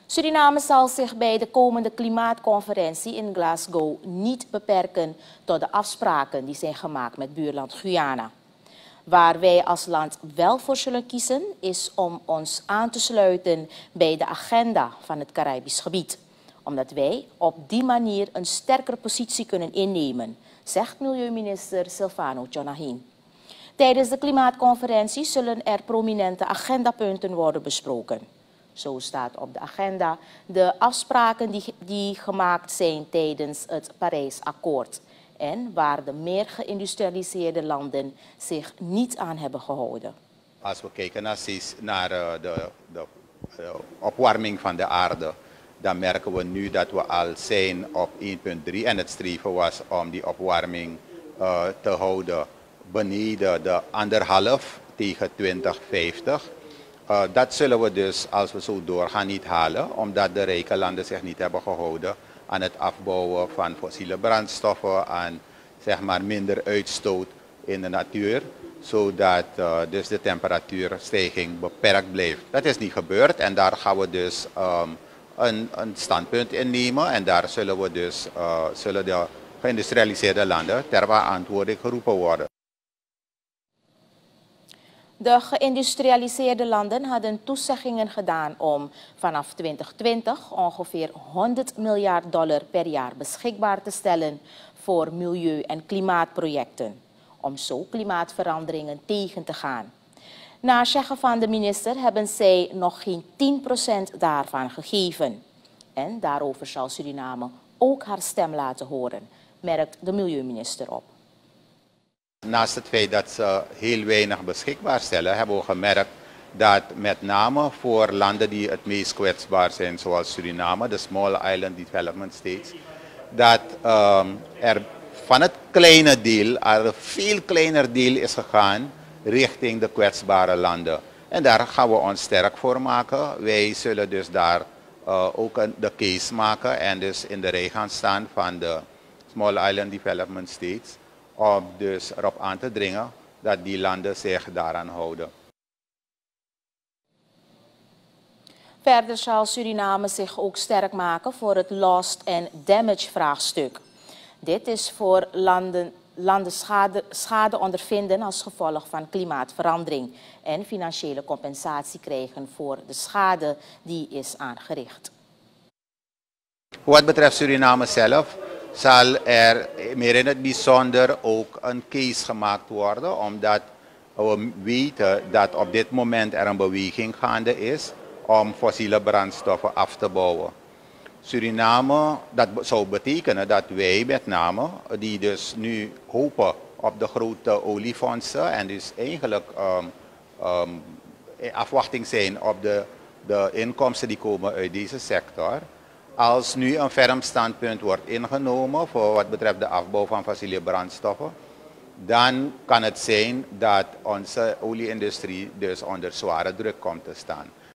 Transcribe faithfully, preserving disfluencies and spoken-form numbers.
Suriname zal zich bij de komende klimaatconferentie in Glasgow niet beperken tot de afspraken die zijn gemaakt met buurland Guyana. Waar wij als land wel voor zullen kiezen, is om ons aan te sluiten bij de agenda van het Caribisch gebied. Omdat wij op die manier een sterkere positie kunnen innemen, zegt milieuminister Silvano Jonahim. Tijdens de klimaatconferentie zullen er prominente agendapunten worden besproken. Zo staat op de agenda de afspraken die, die gemaakt zijn tijdens het Parijsakkoord en waar de meer geïndustrialiseerde landen zich niet aan hebben gehouden. Als we kijken naar, naar uh, de, de uh, opwarming van de aarde, dan merken we nu dat we al zijn op één komma drie en het streven was om die opwarming uh, te houden beneden de anderhalf tegen twintig vijftig. Uh, dat zullen we dus, als we zo doorgaan, niet halen, omdat de rijke landen zich niet hebben gehouden aan het afbouwen van fossiele brandstoffen, aan zeg maar, minder uitstoot in de natuur, zodat uh, dus de temperatuurstijging beperkt blijft. Dat is niet gebeurd en daar gaan we dus um, een, een standpunt in nemen en daar zullen we dus uh, zullen de geïndustrialiseerde landen ter verantwoording geroepen worden. De geïndustrialiseerde landen hadden toezeggingen gedaan om vanaf twintig twintig ongeveer honderd miljard dollar per jaar beschikbaar te stellen voor milieu- en klimaatprojecten, om zo klimaatveranderingen tegen te gaan. Na zeggen van de minister hebben zij nog geen tien procent daarvan gegeven. En daarover zal Suriname ook haar stem laten horen, merkt de milieuminister op. Naast het feit dat ze heel weinig beschikbaar stellen, hebben we gemerkt dat met name voor landen die het meest kwetsbaar zijn, zoals Suriname, de Small Island Development States, dat um, er van het kleine deel, een veel kleiner deel is gegaan richting de kwetsbare landen. En daar gaan we ons sterk voor maken. Wij zullen dus daar uh, ook een, de case maken en dus in de rij gaan staan van de Small Island Development States, om dus erop aan te dringen dat die landen zich daaraan houden. Verder zal Suriname zich ook sterk maken voor het lost and damage vraagstuk. Dit is voor landen, landen schade, schade ondervinden als gevolg van klimaatverandering en financiële compensatie krijgen voor de schade die is aangericht. Wat betreft Suriname zelf zal er meer in het bijzonder ook een case gemaakt worden, omdat we weten dat op dit moment er een beweging gaande is om fossiele brandstoffen af te bouwen. Suriname, dat zou betekenen dat wij met name, die dus nu hopen op de grote oliefondsen en dus eigenlijk um, um, in afwachting zijn op de, de inkomsten die komen uit deze sector, als nu een ferm standpunt wordt ingenomen voor wat betreft de afbouw van fossiele brandstoffen, dan kan het zijn dat onze olieindustrie dus onder zware druk komt te staan.